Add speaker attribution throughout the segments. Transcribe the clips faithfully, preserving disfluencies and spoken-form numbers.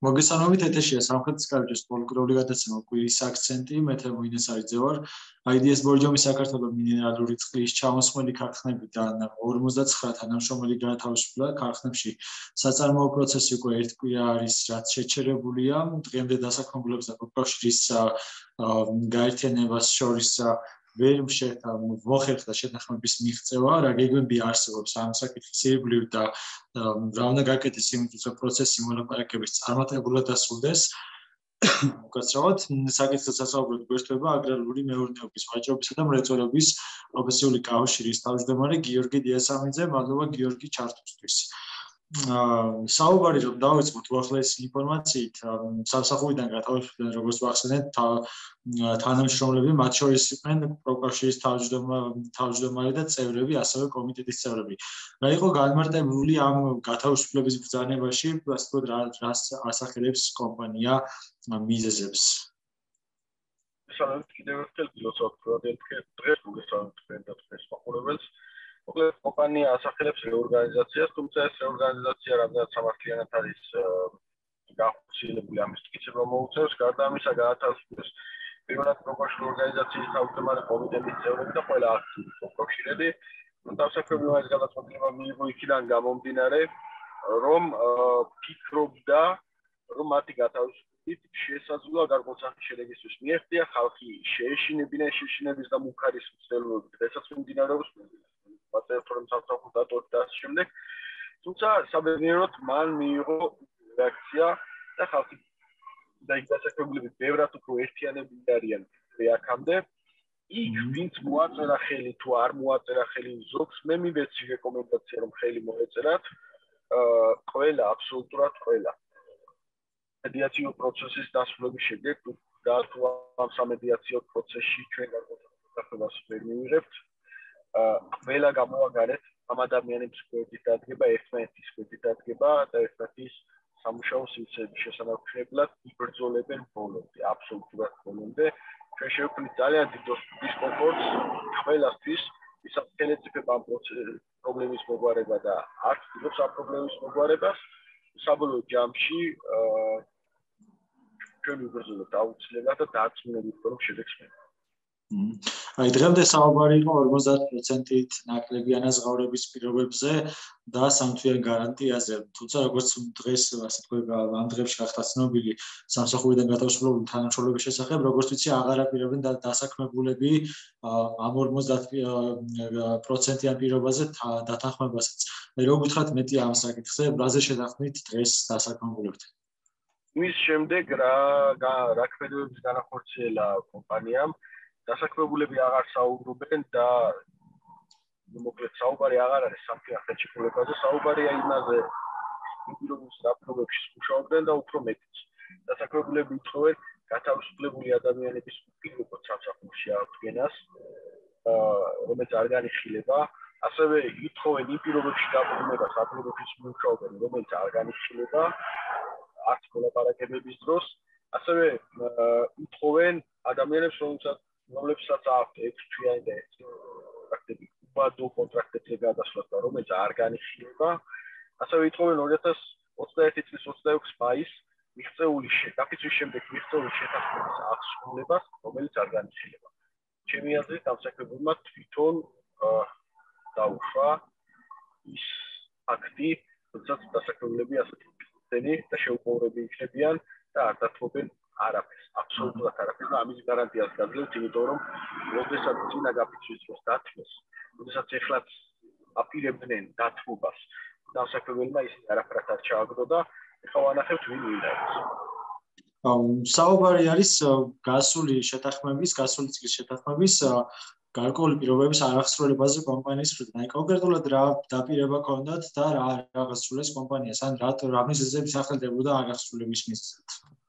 Speaker 1: მოგესალმებით, ეთერშია სამხრეთის კარიბჭის პოლიტიკური გადაცემა კვირის აქცენტი, მე თემუინეს აიძევარ. აი დი ეს ბორჯომის საქართველოს მინერალური წყლის ჩამოსხმელი ქარხნებიდან ორმოცდაცხრა თანამშრომელი გაათავისუფლა. ქარხნებში საწარმოო პროცესი უკვე ერთ კვირა არის, რაც შეჩერებულია. დღემდე დასაქმებულებს და პროფკავშირის გაერთიანებას შორის ვერ მოხერხდა შეთანხმების მიღწევა, რა გეგმები არსებობს ამ საკითხის ირგვლივ და რა უნდა გაკეთდეს იმისთვის, რომ პროცესი მოლაპარაკების წარმატებულად დასრულდეს. უკაცრავად, საკითხს ასაუბრებთ გვერდდება აგრარული მეურნეობის ვაჭრობისა და მრეწველობის პროფესიული კავშირის თავმჯდომარე გიორგი დიასამიძე. მადლობა გიორგი ჩართვისთვის. საუბარი რომ დავიწყოთ უახლოესი ინფორმაციით, სამსახურიდან გათავისუფლდნენ, როგორც ვახსენეთ, თანამშრომლები, მათ შორის იყვნენ პროფკავშირის თავმჯდომარე და წევრები, ასევე კომიტეტის წევრები. რა იყო განმარტებული ამ გათავისუფლების ბრძანებაში, ასე ვთქვათ, რას ასახელებს კომპანია მიზეზებს?
Speaker 2: Salutare კიდევ ერთხელ გილოცავთ დღეს მოგესალმებით და დღეს მაყურებელს. მოკლედ კომპანია ასახელებს რეორგანიზაციას, თუმცა ეს რეორგანიზაცია რამდენად სამართლიანად არის გახსოვებული ამის მტკიცება მოუწევს. გარდა ამისა გაათავისუფლეს პირველად პროფკავშირის ორგანიზაციის თავმჯდომარე კომიტეტის წევრები და ყველა აქტიური პროფკავშირები. თავსაკრებულმა ეს გადაწყვეტილება მიიღო იქიდან გამომდინარე, რომ ფიქრობდა, რომ მათი გათავისუფლებით შესაძლოა გარკვეულწახის შედეგისთვის მიაღწია ხალხი შეეშინებინა შეშინების და მუქარის მცდელობები დღესაც მიმდინარეობს პატრიოტული სამსახურის დატოვების და ამ შემდეგ. თუმცა საბედნიეროდ მან მიიღო რეაქცია და ხალხი და იქ დასაქმებულები ბევრად უფრო ერთიანები არიან აქამდე. იქ ვინც მოაწერა ხელი თუ არ მოაწერა ხელი ზოგს, მე მივეცი რეკომენდაცია რომ ხელი მოეწერათ. ყველა, აბსოლუტურად ყველა. მედიაციო პროცესის დასრულების შემდეგ და თუ ამ სამედიაციო პროცესში ჩვენ გარკვეულებას ვერ მივიღებთ, ყველა გამოაგარეთ ამ ადამიანების გვერდით დადგება, ერთმანეთის გვერდით დადგება და ერთმანეთის სამუშაო სივრცეების შესანარჩუნებლად იბრძოლებენ ბოლომდე, აბსოლუტურად ბოლომდე. ჩვენ შევქმნით ძალიან დიდ დისკომფორტს ყველასთვის, ვისაც ხელეწიფება ამ პრობლემის მოგვარება და არ ცდილობს ამ პრობლემის მოგვარებას. საბოლოო ჯამში ჩვენ ვიბრძოლებთ აუცილებლად და დარწმუნებით რომ შედეგს მივიღებთ.
Speaker 1: აი დღემდე საუბარი იყო ორმოცდაათ პროცენტით ნაკლები ანაზღაურების პირობებზე და სამთვიან გარანტიაზე. თუმცა როგორც დღეს ასე ვთქვათ, ამ დღეებში გახდა ცნობილი სამსახურიდან გათავისუფლებული თანამშრომლების შესახებ, როგორც ვიცი, აღარ აპირებენ დასაქმებულები ამ ორმოცდაათ პროცენტიან პირობაზე დათანხმებასაც. აი რო გითხრათ მეტი ამ საკითხზე, რაზე შეთანხმდით დღეს დასაქმებულებთან?
Speaker 2: მის შემდეგ რა რა ქმედებების განახორციელა კომპანიამ დასაქმებულები აღარ საუბრობენ და მოკლედ საუბარი აღარ არის სამთვიან ხელშეკრულებაზე, საუბარია იმაზე, იმის დაპყრობებში მუშაობდნენ და უფრო მეტიც. დასაქმებულები უთხოვენ გათავისუფლებული ადამიანების უპირობოდ სამსახურში აღდგენას, რომელიც არ განიხილება, ასევე უთხოვენ იმ პირობებში დაბრუნებას, აპრობებში მუშაობენ, რომელიც არ განიხილება, არც მოლაპარაკებების დროს, ასევე უთხოვენ ადამიანებს, რომელსაც რომლებსაც აქვს ექვს თვიანი და კონტრაქტები, უბადო კონტრაქტებზე გადასვლა, რომელიც არ განიხილება. ასევე ითხოვენ ორი ათას ოცდაერთი წლის ოცდაექვსი მაისს მიღწეული დაფიქსირების შემდეგ მიღწეული შეთანხმების აღსრულებას, რომელიც არ განიხილება. ჩემი აზრით, დამსაქმებულმა თვითონ დაუშვა ის აქტი, როდესაც დასაქმებულები ასეთი მცდელი და შეუპოვრები იქნებიან და არ დათმობენ არაფერს, აბსოლუტურად არაფერს და ამის გარანტიას გაძლევთ, იმიტომ რომ როდესაც წინა გაფიცვის დროს დათმეს, როდესაც ეხლაც აპირებდნენ დათმობას, დასაქმებულმა ისინი არაფერად არ ჩააგდო და ეხლა ვანახებთ ვინ ვინ არის.
Speaker 1: საუბარი არის გასული შეთანხმების, გასული წლის შეთანხმების გარკვეული პირობების არახსრულებაზე კომპანიის მხრიდან. აი კონკრეტულად რა დაპირება ჰქონდათ და რა აღასრულეს კომპანიას, ან რა მიზეზები სახელდებოდა აღასრულების მიზეზად?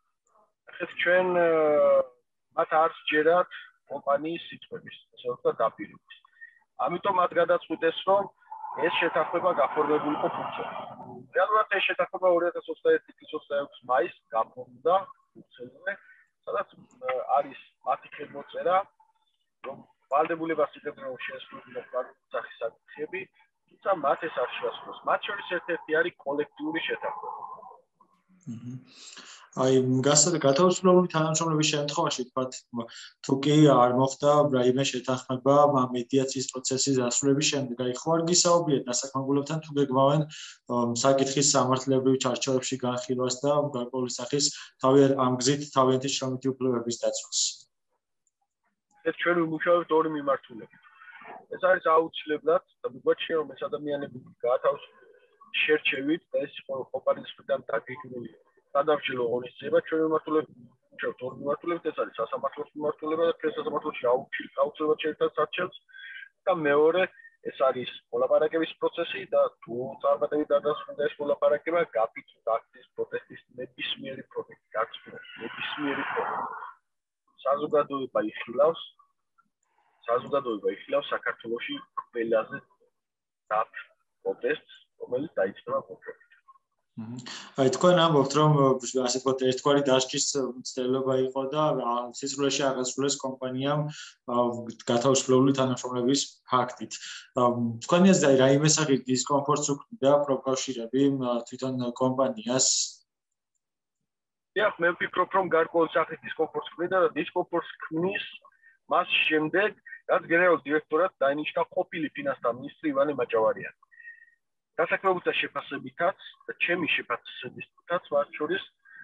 Speaker 2: ჩვენ მათ არ სჯერათ კომპანიის სიტყვების, ასე ვთქვათ, დაპირებას. ამიტომ მათ გადაწყვიტეს, რომ ეს შეთანხმება გაფორმებულიყო ფუნქციონალურად. რეალურად ეს შეთანხმება ორი ათას ოცდაერთი წლის ოცდაექვსი მაისს გაფორმდა ფუნქციონალურად, სადაც არის მათი ხელმოწერა, რომ ვალდებულებას იღებდნენ რომ შეესრულებინათ საკითხის საკითხები, თუმცა მათ ეს არ შეასრულეს. მათ შორის ერთ-ერთი არის კოლექტიური შეთანხმება.
Speaker 1: აი გათავისუფლებული თანამშრომლობის შემთხვევაში თქვა თუ კი არ მოხდა რაიმე შეთანხმება მედიაციის პროცესის დასრულების შემდეგ, აი ხო არ გისაუბრეთ დასაქმებულებთან თუ გეგმავენ საკითხის სამართლებრივ ჩარჩოებში განხილვას და გარკვეული სახის თავიანთ ამ გზით თავიანთი შრომითი უფლებების დაცვას.
Speaker 2: ეს ჩვენ ვიმუშავებთ ორი მიმართულებით. ეს არის აუცილებლად და მიგვაჩნია რომ ეს ადამიანები გაათავისუფლოს შერჩევით და ეს კომპანიის მხრიდან დაგეგმილი სადავჭილო ღონისძიება ჩვენ ვიმართულებთ ორ მიმართულებით, ეს არის სასამართლოს მიმართულება და ჩვენ სასამართლოში აუცილებლად შეერთած არჩევს და მეორე ეს არის მოლაპარაკების პროცესი და თუ წარმატებით დადასტურდა ეს მოლაპარაკება გაფიცვით აქციის პროტესტის ნებისმიერი პროექტი, გაწმენდით ნებისმიერი პროექტი. საზოგადოება იხილავს საზოგადოება იხილავს საქართველოში ყველაზე დაბ პროტესტს, რომელიც დაიწყება კონკრეტულად.
Speaker 1: აი თქვენ ამბობთ რომ ასე ვთქვათ ერთგვარი დასჯის მცდელობა იყო და სისრულეში აღასრულეს კომპანიამ გათავისუფლებული თანამშრომლების ფაქტით. თქვენი აზრით რაიმე სახის დისკომფორტს უქმნიდა პროფკავშირები თვითონ კომპანიას?
Speaker 2: დიახ, მე ვფიქრობ რომ გარკვეულ სახის დისკომფორტს ქმნიდა და დისკომფორტს ქმნის მას შემდეგ, რაც გენერალურ დირექტორად დაინიშნა ყოფილი ფინანსთა მინისტრი ივანე მაჭავარიანი. დასაქმებულთა შეფასებითაც და ჩემი შეფასებითაც მათ შორის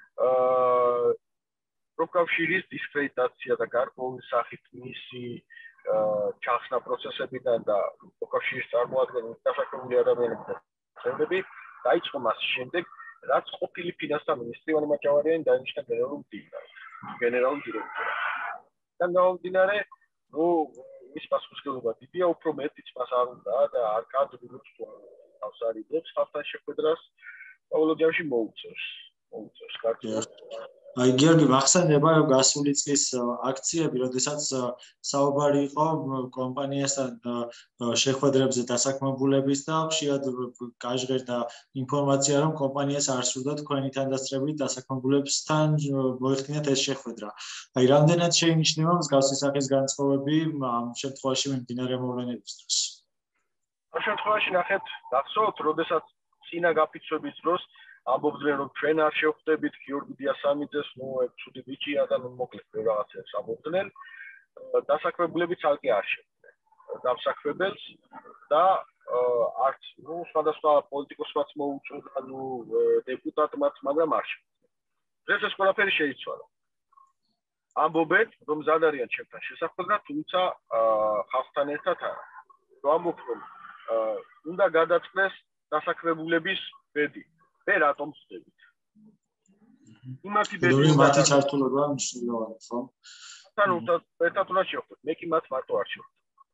Speaker 2: პროფკავშირის დისკრედიტაცია და გარკვეული სახით მისი ჩახსნა პროცესებიდან და პროფკავშირის წარმოადგენელი დასაქმებული ადამიანების წევრები დაიწყო მას შემდეგ, რაც ყოფილი ფინანსთა მინისტრი ივანე მაჭავარიანი დაინიშნა გენერალურ დირექტორად. გენერალურ დირექტორად. და გამომდინარე, ნუ ის პასუხისმგებლობა დიდია, უფრო მეტიც მას არ უნდა და არ კადრებს ავსარიდებს ხალხთან შეხვედრას პაულოდიაში მოუწევს. მოუწევს კარგად.
Speaker 1: აი გიორგი მახსენდება რომ გასული წლის აქციები, როდესაც საუბარი იყო კომპანიასთან შეხვედრებზე დასაქმებულების და ხშირად გაჟღერდა ინფორმაცია რომ კომპანიას არ სურდა თქვენი თანდასწრებით დასაქმებულებსთან მოეხდინათ ეს შეხვედრა. აი რამდენად შეინიშნება მსგავსი სახის განწყობები ამ შემთხვევაში მიმდინარე მოვლენების დროს?
Speaker 2: ამ შემთხვევაში ნახეთ, გახსოვთ, როდესაც წინა გაფიცვების დროს ამბობდნენ რომ ჩვენ არ შევხვდებით გიორგი დიასამიძეს, ნუ ეს ცუდი ბიჭია და ნუ მოკლედ რაღაცებს ამბობდნენ. დასაქმებულები ცალკე არ შევხვდნენ დამსაქმებელს და არც ნუ სხვადასხვა პოლიტიკოსმაც მოუწოდა, ნუ დეპუტატმაც, მაგრამ არ შევხვდნენ. დღეს ეს ყველაფერი შეიცვალა. ამბობენ რომ მზად არიან ჩემთან შესახვედრა, თუმცა ხალხთან ერთად არა. რომ ამბობთ რომ უნდა გადაწყდეს დასაქმებულების ბედი. მე რატომ ვხდებით? იმათი ბედი
Speaker 1: მათი ჩართულობა მნიშვნელოვანია, ხო?
Speaker 2: თან ერთად უნდა შევხვდეთ, მე კი მათ მარტო არ შევხვდით.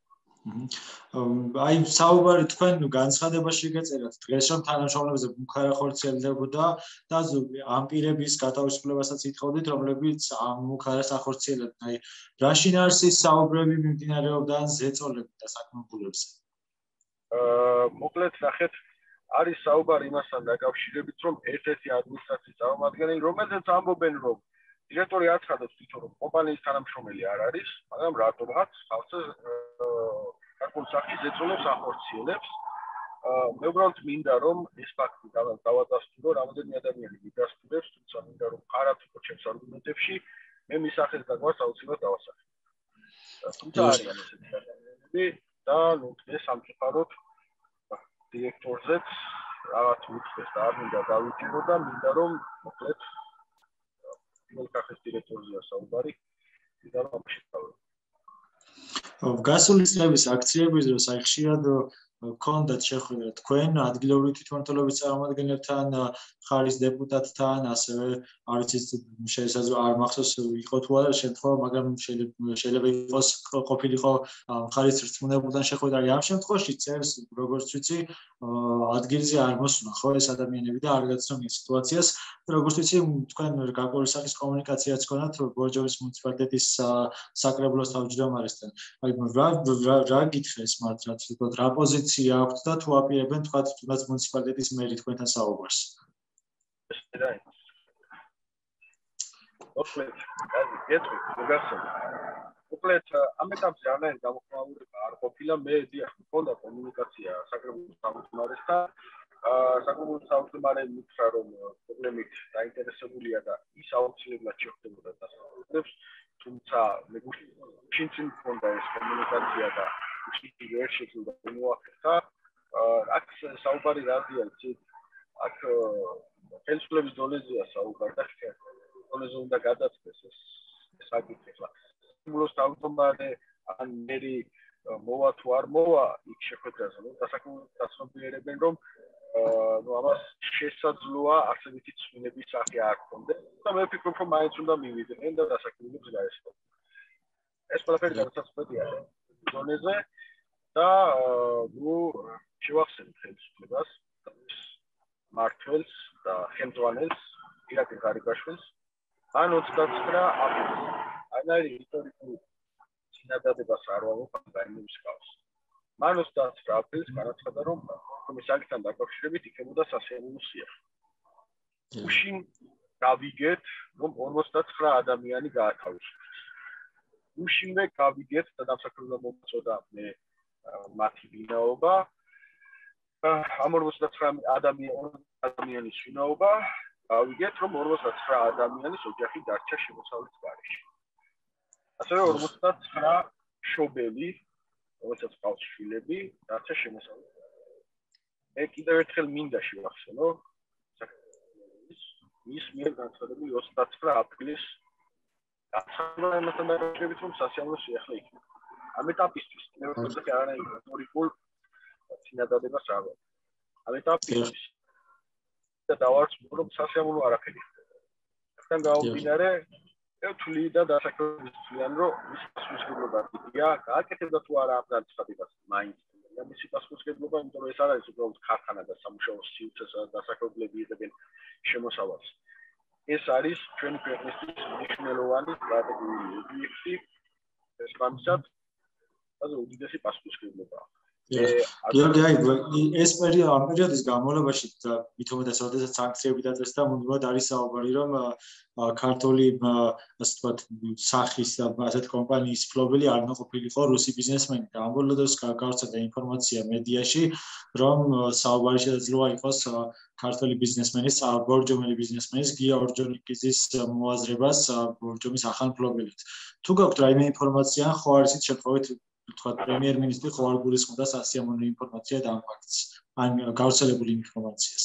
Speaker 1: აი საუბარი თქვენ განცხადებაში გეწერათ დღეს რომ თანამშრომლებზე მუქარა ხორციელდებოდა და ამ პირების გათავისუფლებასაც ითხოვდით, რომლებიც ამ მუქარას ახორციელებდნენ. აი რა შინაარსის საუბრები მიმდინარეობდა ზეწოლებით დასაქმებულებზე?
Speaker 2: მოკლედ ნახეთ, არის საუბარი იმასთან დაკავშირებით, რომ ერთ-ერთი ადმინისტრაციის წარმომადგენელი, რომელზეც ამბობენ, რომ დირექტორი აცხადებს თვითონ, რომ კომპანიის თანამშრომელი არ არის, მაგრამ რატომღაც ხალხზე გარკვეული სახის ზეწოლებს ახორციელებს. მე უბრალოდ მინდა, რომ ეს ფაქტი დავადასტურო, რამდენი ადამიანი მიდასტურებს, თუმცა მინდა, რომ ყარად იყო ჩემს არგუმენტებში, მე მის სახეს დაგვარს აუცილებლად დავასახელებ. თუმცა არიან ესეთი ადამიანები და ნუ დღეს სამწუხაროდ დირექტორზეც რაღაც უთხრეს და არ მინდა დავიჭირო და მინდა რომ მოკლედ მოლკახის დირექტორზეა საუბარი, მინდა რომ შეთავაზო.
Speaker 1: გასული წლების აქციების დროს აი ხშირად გქონდათ შეხვედრა თქვენ ადგილობრივი თვითმმართველობის წარმომადგენლებთან, ხარის დეპუტატთან, ასევე არ ვიცი შესაძლოა არ მახსოვს იყო თუ არა შემთხვევა, მაგრამ შეიძლება იყოს ყოფილიყო ხარის რწმუნებულთან შეხვედრა. ამ შემთხვევაში წერს როგორც ვიცი ადგილზე არ მოსულა ხო ეს ადამიანები და არ გაცნო მის სიტუაციას. როგორც ვიცი თქვენ გარკვეული სახის კომუნიკაციაც გქონდათ ბორჯომის მუნიციპალიტეტის საკრებულოს თავმჯდომარესთან. აი რა რა გითხრეს მათ რაც ვთქვათ რა პოზიცია აქვთ და თუ აპირებენ თქვათ თუნდაც მუნიციპალიტეტის მერი თქვენთან საუბარს?
Speaker 2: მოკლედ, კარგი, გეტყვით, მოგახსენებთ. მოკლედ, ამ ეტაპზე არანაირი გამოხმაურება არ ყოფილა, მე დიახ, მქონდა კომუნიკაცია საკრებულოს თავმჯდომარესთან. საკუთარ საუბარი მითხრა რომ პრობლემით დაინტერესებულია და ის აუცილებლად შეხვდებოდა დასაწყისებს, თუმცა მეგობრებთან მქონდა ეს კომუნიკაცია და ის ვერ შეძლო მოახერხა. აქ საუბარი რაზეა, იცით? აქ ხელისუფლების დონეზეა საუბარი და დონეზე უნდა გადაწყვეტს ეს საკითხი. სიმბოლოს თავმჯდომარე ან მერი მოვა თუ არ მოვა, იქ შეხვედრაზე, ნუ დასაკუთრებენ რომ ну ამას შესაძლოა არსებითი ცვლილების სახე არ ქონდეს და მე ვფიქრობ რომ მაინც უნდა მივიდნენ და დასაქმებებს გაესწრებოდნენ. ეს ყველაფერი გადაწყვეტია დონეზე და ну შევახსენებთ ხელისუფლებას, მართლს და ხელმძღვანელს ირაკლი გარიბაშვილს ან ოცდაცხრა აპრილს. ანალი ისტორიკული წინადადებას არ ვამოყავ იმის გავს. მან ოცდაცხრა აპრილს განაცხადა რომ კომისართან დაკავშირებით იქნებოდა სასიამოვნო სიახლე. უშინ გავიგეთ რომ ორმოცდაცხრა ადამიანი გაათავისუფლეს. უშინვე გავიგეთ და დამსახურება მომწოდა მე მათი ვინაობა. ამ ორმოცდაცხრა ადამიანის ვინაობა გავიგეთ რომ ორმოცდაცხრა ადამიანის ოჯახი დარჩა შემოსავლის გარეშე. ასევე ორმოცდაცხრა მშობელი, რომელსაც ყავს შვილები, დარჩა შემოსავლის გარეშე. მე კიდევ ერთხელ მინდა შევახსენო ის მიერ განცხადებული ოცდაცხრა აპრილის გაცნობასთან დაკავშირებით რომ სასიამოვნო სიახლე იქნება. ამ ეტაპისთვის მე ვფიქრობ რომ არანაირი ისტორიკულ წინადადებას არ აქვს. ამ ეტაპისთვის და დავარწმუნო რომ სასიამოვნო არაფერი ხდება. ახლა გამომდინარე მე ვთვლი და დასაქმებელს ვთვლიან რომ ის პასუხისმგებლობა დიდია, გააკეთებდა თუ არა ამ განცხადებას მაინც. და მისი პასუხისმგებლობა, იმიტომ რომ ეს არ არის უბრალოდ ქარხანა და სამუშაო სივრცეს დასაქმებლები იღებენ შემოსავალს. ეს არის ჩვენი ქვეყნისთვის მნიშვნელოვანი სტრატეგიული ობიექტი, ეს გამისად და უდიდესი პასუხისმგებლობაა.
Speaker 1: გიორგი, ეს პერიოდი ამ პერიოდის განმავლობაში მithomedas როდესაც სანქციები დაწერეს და მუდმივად არის საუბარი რომ ქართული ასე ვთქვათ სახის და ასეთ კომპანიის ფლობელი არ ნაყოფილიყო რუსი ბიზნესმენი და ამ ბოლოს გავრცელდა ინფორმაცია მედიაში რომ საუბარი შესაძლოა იყოს ქართული ბიზნესმენის ბორჯომელი ბიზნესმენის გია ორჯონიკიძის მოაზრებას ბორჯომის ახალ ფლობელით. თუ გაქვთ რაიმე ინფორმაცია, ხო არის ის შემთხვევით თქვათ პრემიერ-მინისტრი ხო არ გულისხმობდა სასიამოვნო ინფორმაცია და ამ ფაქტს ან გავრცელებული ინფორმაციას.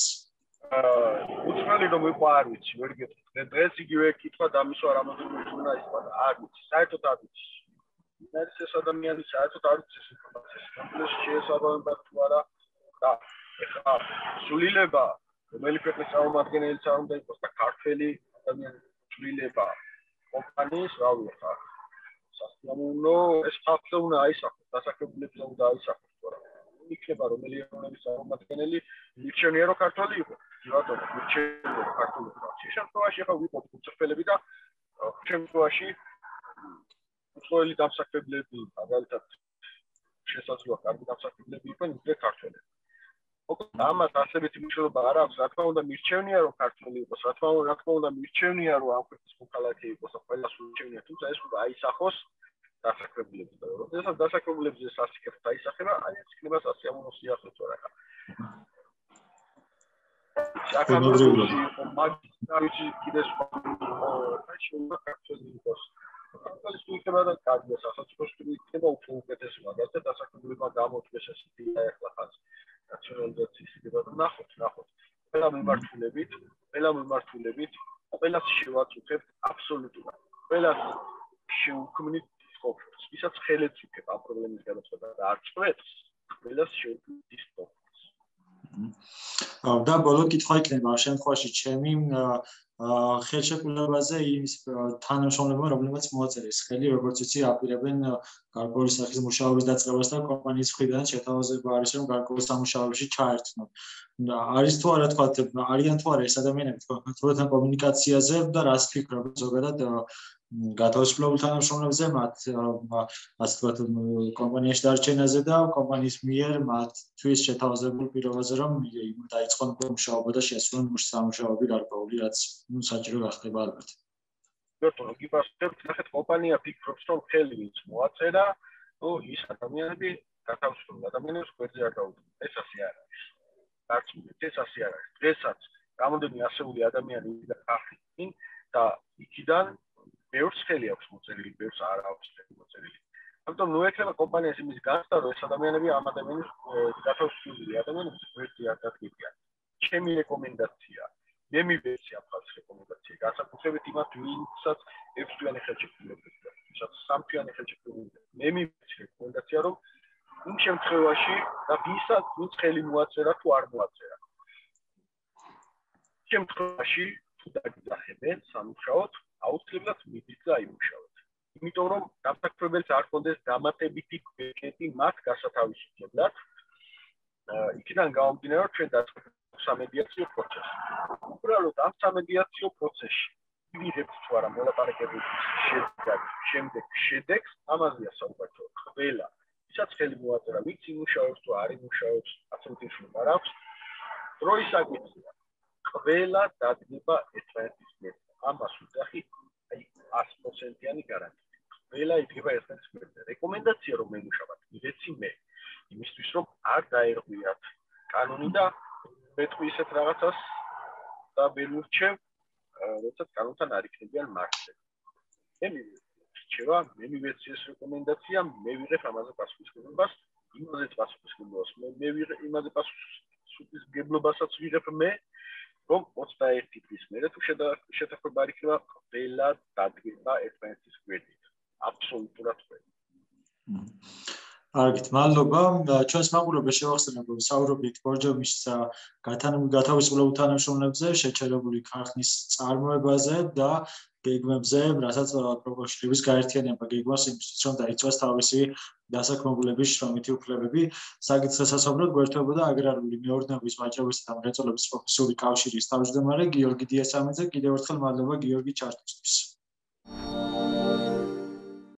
Speaker 2: უცნაური რომ იყო არ ვიცი, ვერ გეტყვი. დღეს იგივე კითხვა დამისვა რამოდენიმე ჟურნალისტმა და არ ვიცი, საერთოდ არ ვიცი. ის ეს ადამიანი საერთოდ არ ვიცი ეს ინფორმაცია. ეს შეესაბამება თუ არა და ეხლა სულილება რომელი ქვეყნის წარმომადგენელიც არ უნდა იყოს და ქართველი ადამიანის სულილება კომპანიის რა ვიცი. სასიამოვნო ეს ფაქტი უნდა აისახოს, დასაქმებულებს უნდა აისახოს თორე. იქნება რომელი ეროვნების წარმომადგენელი მირჩენია რომ ქართველი იყო. ბატონო, მირჩენია რომ ქართული იყო. შემთხვევაში ახლა ვიყოთ უცხოელები და შემთხვევაში უცხოელი დამსახურებლები, მაგალითად შესაძლოა კარგი დამსახურებლები იყვნენ უკვე ქართველები. ამას ასებითი მნიშვნელობა არ აქვს, რა თქმა უნდა მირჩენია რომ ქართველი იყოს, რა თქმა უნდა მირჩენია რომ ამ ქვეყნის მოქალაქე იყოს, ყველას მირჩენია, თუმცა ეს უნდა აისახოს დასაქმებლებს და როდესაც დასაქმებლებს ეს ასიკებს აისახება, აი ეს იქნება სასიამოვნო სიახლე თორე. საკანონმდებლო მაგისტრატი კიდე სხვა შეიძლება ქართველი იყოს. ქართველი იქნება და კარგი სახელმწიფო იქნება უფრო უკეთესი მაგას და დასაქმებლებმა გამოწვეს ეს იდეა ახლა ხაზ. ნაციონალიზაციის იდეა და ნახოთ, ნახოთ. ყველა მიმართულებით, ყველა მიმართულებით, ყველას შევაწუხებთ აბსოლუტურად. ყველას შევქმნით ყოფს. ისაც ხელეც იქნება ამ პრობლემის გადაწყვეტა და არ წვეთს, ყველას შევქმნით ის ყოფს.
Speaker 1: და ბოლო კითხვა იქნება ამ შემთხვევაში ჩემი ხელშეკრულებაზე იმის თანამშრომლებმა, რომლებიც მოაწერეს ხელი, როგორც იცი, აპირებენ გარკვეული სახის მუშაობის დაწყებას და კომპანიის მხრიდან შეთავაზება არის, რომ გარკვეულ სამუშაოებში ჩაერთნონ. არის თუ არა თქვა, არიან თუ არა ეს ადამიანები თქვენ კომუნიკაციაზე და რას ფიქრობთ ზოგადად გათავისუფლებულ თანამშრომლებზე, მათ ასე ვთქვათ კომპანიაში დარჩენაზე და კომპანიის მიერ მათთვის შეთავაზებულ პირობაზე, რომ დაიწყონ მუშაობა და შეასრულონ სამუშაოები გარკვეული, რაც საჭირო გახდება ალბათ.
Speaker 2: ბატონო, გიპასუხებთ, ნახეთ, კომპანია ფიქრობს, რომ ხელი ვინც მოაწერა, ნუ ის ადამიანები გათავისუფლებული ადამიანებს გვერდზე არ დაუდგნენ. ეს ასე არ არის. არც ეს ასე არ არის. დღესაც რამოდენიმე ასეული ადამიანი ვიდა ახლა და იქიდან ბევრს ხელი აქვს მოწერილი, ბევრს არ აქვს ხელი მოწერილი. ამიტომ ნუ ექნება კომპანიას იმის გასწრა, რომ ეს ადამიანები ამ ადამიანის გათავისუფლებული ადამიანების გვერდზე არ დადგებიან. ჩემი რეკომენდაცია, მე მივეცი ამ ხალხის რეკომენდაცია, განსაკუთრებით იმათ, ვინცაც ექვსთვიანი ხელშეკრულება აქვს, ვინცაც სამთვიანი ხელშეკრულება. მე მივეცი რეკომენდაცია, რომ იმ შემთხვევაში და ვისაც ვინც ხელი მოაწერა თუ არ მოაწერა. შემთხვევაში თუ დაგიძახებენ სამუშაოდ, აუცილებლად მიდით და იმუშაოთ. იმიტომ რომ დამსახურებელს არ ჰქონდეს დამატებითი გვერდი მათ გასათავისუფლებლად. იქიდან გამომდინარე, ჩვენ დაწყებთ სამედიაციო პროცესს. უბრალოდ ამ სამედიაციო პროცესში ვიღებთ თუ არა მოლაპარაკებების შედეგად, შემდეგ შედეგს ამაზეა საუბარი. ყველა ვისაც ხელი მოაწერა, ვინც იმუშაობს თუ არ იმუშაობს, ასე ვთქვით, არ აქვს დროის საკითხია. ყველა დადგება ერთმანეთის გვერდზე. ამას ვუძახი აი ათი პროცენტიანი გარანტია. ყველა იდგება ერთმანეთის გვერდზე. რეკომენდაცია რომ მემუშავოთ, მივეცი მე. იმისთვის რომ არ დაერღვიათ კანონი და მეტყვი ისეთ რაღაცას და ვერ მივრჩევ, როდესაც კანონთან არ იქნებიან მართლები. მე მივეცი, მე მივეცი ეს რეკომენდაცია, მე ვიღებ ამაზე პასუხისმგებლობას, იმაზეც პასუხისმგებლობას, მე მე ვიღებ იმაზე პასუხისმგებლობასაც ვიღებ მე. რომ ოცდაერთი თვის მერე თუ შეთანხმება არ იქნება, ყველა დადგება ერთმანეთის გვერდით. აბსოლუტურად ყველა.
Speaker 1: კარგით, მადლობა. ჩვენს მაყურებელს შევახსენებ, რომ საუბრობთ ბორჯომის გათავისუფლებულ თანამშრომლებზე, შეჩერებული ქარხნის წარმოებაზე და გეგმებზე, რასაც პროკურორის გაერთიანება გეგმავს იმისთვის, რომ დაიცვას თავისი დასაქმებულების შრომითი უფლებები. საკითხზე სასაუბროდ გვერდებოდა აგრარული მეურნეობის ვაჭრობისა და მრეწველობის პროფესიული კავშირის თავმჯდომარე გიორგი დიასამიძე. კიდევ ერთხელ მადლობა გიორგი ჩართვისთვის.